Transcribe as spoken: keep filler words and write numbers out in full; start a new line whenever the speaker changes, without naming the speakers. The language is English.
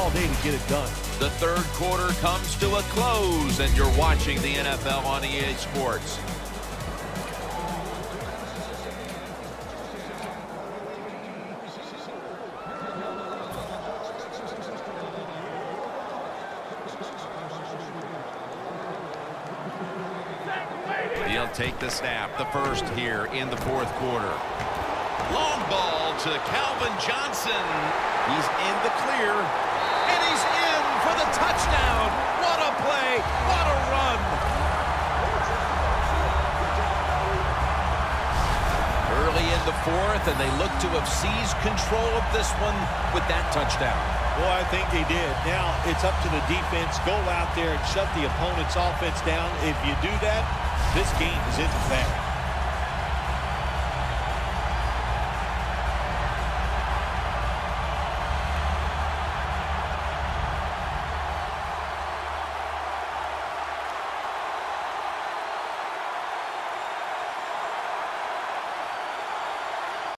all day to get it done.
The third quarter comes to a close, and you're watching the N F L on E A Sports. He'll take the snap, the first here in the fourth quarter. Long ball to Calvin Johnson. He's in the clear, and he's in for the touchdown. What a play, what a run. Early in the fourth, and they look to have seized control of this one with that touchdown.
Boy, I think they did. Now it's up to the defense. Go out there and shut the opponent's offense down. If you do that, this game is in the bag.